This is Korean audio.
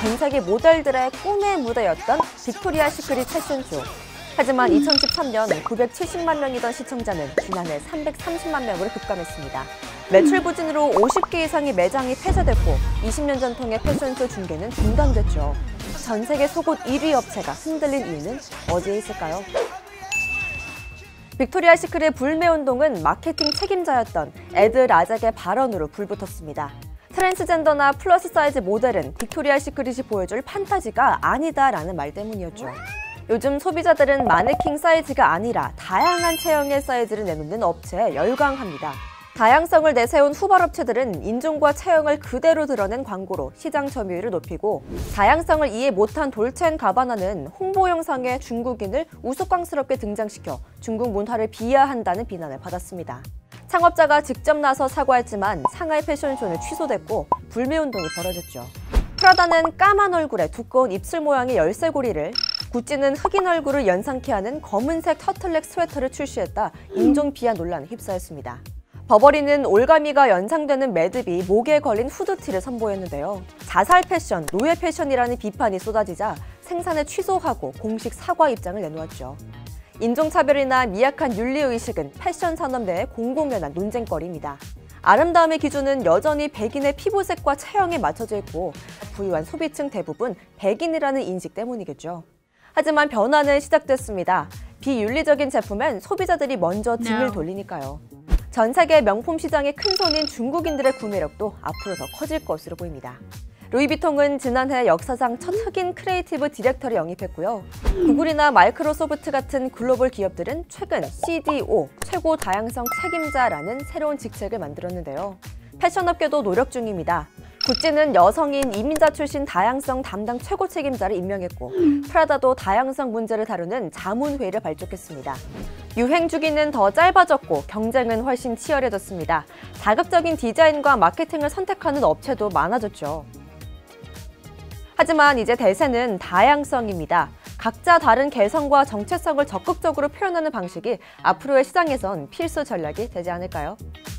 전 세계 모델들의 꿈의 무대였던 빅토리아 시크릿 패션쇼. 하지만 2013년 970만 명이던 시청자는 지난해 330만 명으로 급감했습니다. 매출 부진으로 50개 이상의 매장이 폐쇄됐고 20년 전통의 패션쇼 중계는 중단됐죠. 전 세계 속옷 1위 업체가 흔들린 이유는 어디에 있을까요? 빅토리아 시크릿 불매운동은 마케팅 책임자였던 에드 라잭의 발언으로 불붙었습니다. 트랜스젠더나 플러스 사이즈 모델은 빅토리아 시크릿이 보여줄 판타지가 아니다라는 말 때문이었죠. 요즘 소비자들은 마네킹 사이즈가 아니라 다양한 체형의 사이즈를 내놓는 업체에 열광합니다. 다양성을 내세운 후발업체들은 인종과 체형을 그대로 드러낸 광고로 시장 점유율을 높이고, 다양성을 이해 못한 돌체앤가바나는 홍보 영상에 중국인을 우스꽝스럽게 등장시켜 중국 문화를 비하한다는 비난을 받았습니다. 창업자가 직접 나서 사과했지만 상하이 패션쇼는 취소됐고 불매운동이 벌어졌죠. 프라다는 까만 얼굴에 두꺼운 입술 모양의 열쇠고리를, 구찌는 흑인 얼굴을 연상케 하는 검은색 터틀넥 스웨터를 출시했다 인종 비하 논란에 휩싸였습니다. 버버리는 올가미가 연상되는 매듭이 목에 걸린 후드티를 선보였는데요. 자살 패션, 노예 패션이라는 비판이 쏟아지자 생산을 취소하고 공식 사과 입장을 내놓았죠. 인종차별이나 미약한 윤리의식은 패션 산업 내에 공공연한 논쟁거리입니다. 아름다움의 기준은 여전히 백인의 피부색과 체형에 맞춰져 있고 부유한 소비층 대부분 백인이라는 인식 때문이겠죠. 하지만 변화는 시작됐습니다. 비윤리적인 제품엔 소비자들이 먼저 등을 돌리니까요. 전 세계 명품 시장의 큰손인 중국인들의 구매력도 앞으로 더 커질 것으로 보입니다. 루이비통은 지난해 역사상 첫 흑인 크리에이티브 디렉터를 영입했고요. 구글이나 마이크로소프트 같은 글로벌 기업들은 최근 CDO, 최고 다양성 책임자라는 새로운 직책을 만들었는데요. 패션업계도 노력 중입니다. 구찌는 여성인 이민자 출신 다양성 담당 최고 책임자를 임명했고, 프라다도 다양성 문제를 다루는 자문회의를 발족했습니다. 유행 주기는 더 짧아졌고 경쟁은 훨씬 치열해졌습니다. 자극적인 디자인과 마케팅을 선택하는 업체도 많아졌죠. 하지만 이제 대세는 다양성입니다. 각자 다른 개성과 정체성을 적극적으로 표현하는 방식이 앞으로의 시장에선 필수 전략이 되지 않을까요?